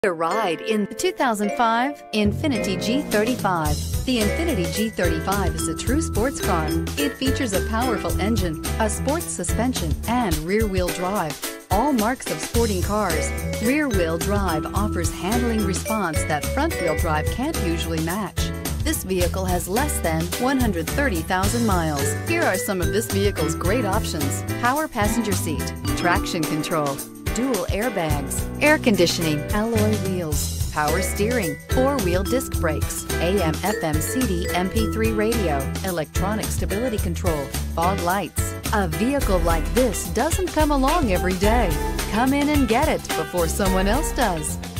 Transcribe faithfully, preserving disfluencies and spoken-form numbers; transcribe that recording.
A ride in the two thousand five Infiniti G thirty-five. The Infiniti G thirty-five is a true sports car. It features a powerful engine, a sports suspension, and rear-wheel drive. All marks of sporting cars, rear-wheel drive offers handling response that front-wheel drive can't usually match. This vehicle has less than one hundred thirty thousand miles. Here are some of this vehicle's great options: power passenger seat, traction control, dual airbags, air conditioning, alloy wheels, power steering, four-wheel disc brakes, A M F M C D M P three radio, electronic stability control, fog lights. A vehicle like this doesn't come along every day. Come in and get it before someone else does.